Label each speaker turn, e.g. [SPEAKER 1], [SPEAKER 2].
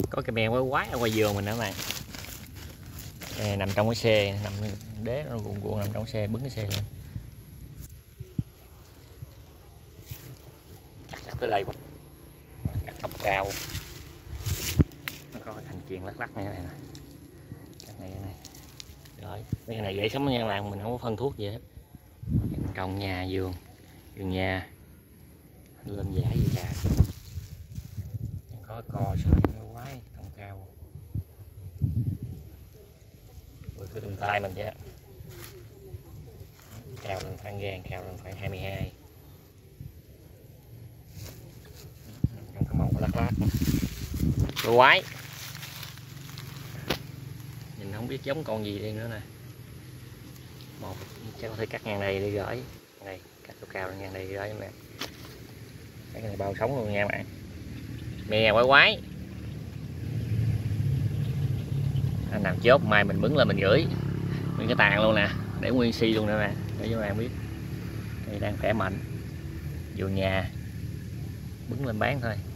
[SPEAKER 1] Có cái mèo quái ở ngoài vườn mình nữa mà. Nằm trong cái xe, nằm đế nó cuộn cuộn nằm trong xe, bứng cái xe lên. Cắt tới đây, cắt tóc cao. Nó có cái thành chuyền lắc lắc này nè. Cái này. Rồi, cái này để sống ở nhà làng mình không có phân thuốc gì hết. Trồng nhà vườn nhà lên giải gì cả. Có cò sợi nó quái tông cao. Rồi cái đường tay mình chứ. Cao lên khoảng gan, cao lên khoảng 22. Trong cái màu lắc lắc. Rồi quái. Nhìn không biết giống con gì đây nữa nè. Một chắc có thể cắt ngang đây đi gửi. Đây, cắt cao ngang đây gửi nè. Cái này bao sống luôn nha bạn. Mè quái. Anh nào chốt mai mình bứng lên mình gửi nguyên cái tàn luôn nè, để nguyên si luôn nè nè, để cho các bạn biết. Đây đang khỏe mạnh, vườn nhà bứng lên bán thôi.